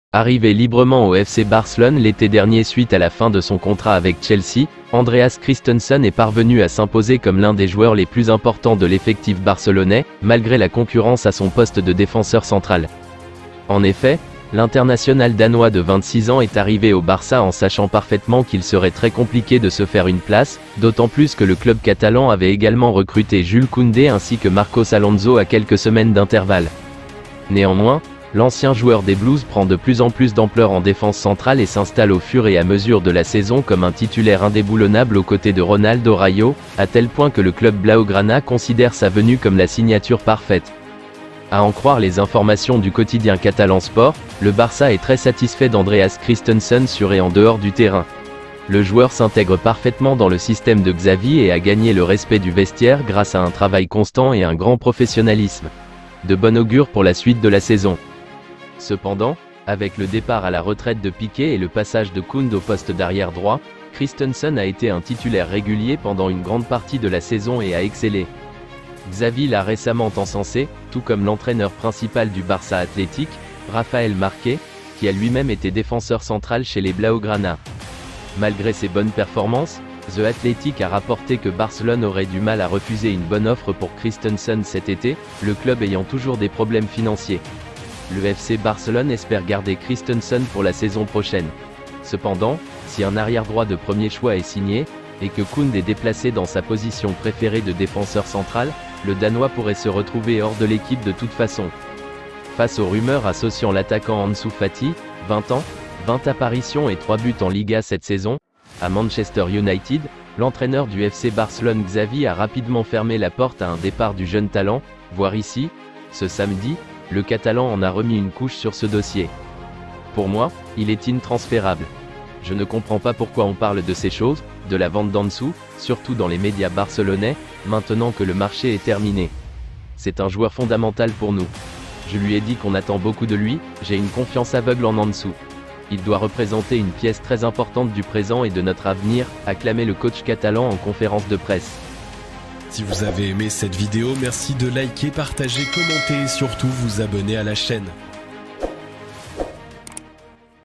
Arrivé librement au FC Barcelone l'été dernier suite à la fin de son contrat avec Chelsea, Andreas Christensen est parvenu à s'imposer comme l'un des joueurs les plus importants de l'effectif barcelonais, malgré la concurrence à son poste de défenseur central. En effet, l'international danois de 26 ans est arrivé au Barça en sachant parfaitement qu'il serait très compliqué de se faire une place, d'autant plus que le club catalan avait également recruté Jules Koundé ainsi que Marcos Alonso à quelques semaines d'intervalle. Néanmoins, l'ancien joueur des Blues prend de plus en plus d'ampleur en défense centrale et s'installe au fur et à mesure de la saison comme un titulaire indéboulonnable aux côtés de Ronaldo Rayo, à tel point que le club blaugrana considère sa venue comme la signature parfaite. À en croire les informations du quotidien catalan Sport, le Barça est très satisfait d'Andreas Christensen sur et en dehors du terrain. Le joueur s'intègre parfaitement dans le système de Xavi et a gagné le respect du vestiaire grâce à un travail constant et un grand professionnalisme. De bon augure pour la suite de la saison. Cependant, avec le départ à la retraite de Piqué et le passage de Koundé au poste d'arrière droit, Christensen a été un titulaire régulier pendant une grande partie de la saison et a excellé. Xavi l'a récemment encensé, tout comme l'entraîneur principal du Barça Athletic, Rafael Marquez, qui a lui-même été défenseur central chez les Blaugrana. Malgré ses bonnes performances, The Athletic a rapporté que Barcelone aurait du mal à refuser une bonne offre pour Christensen cet été, le club ayant toujours des problèmes financiers. Le FC Barcelone espère garder Christensen pour la saison prochaine. Cependant, si un arrière-droit de premier choix est signé, et que Koundé est déplacé dans sa position préférée de défenseur central, le Danois pourrait se retrouver hors de l'équipe de toute façon. Face aux rumeurs associant l'attaquant Ansu Fati, 20 ans, 20 apparitions et 3 buts en Liga cette saison, à Manchester United, l'entraîneur du FC Barcelone Xavi a rapidement fermé la porte à un départ du jeune talent, voir ici, ce samedi, le Catalan en a remis une couche sur ce dossier. Pour moi, il est intransférable. Je ne comprends pas pourquoi on parle de ces choses, de la vente d'Ansu, surtout dans les médias barcelonais, maintenant que le marché est terminé. C'est un joueur fondamental pour nous. Je lui ai dit qu'on attend beaucoup de lui, j'ai une confiance aveugle en Ansu. Il doit représenter une pièce très importante du présent et de notre avenir, a clamé le coach catalan en conférence de presse. Si vous avez aimé cette vidéo, merci de liker, partager, commenter et surtout vous abonner à la chaîne.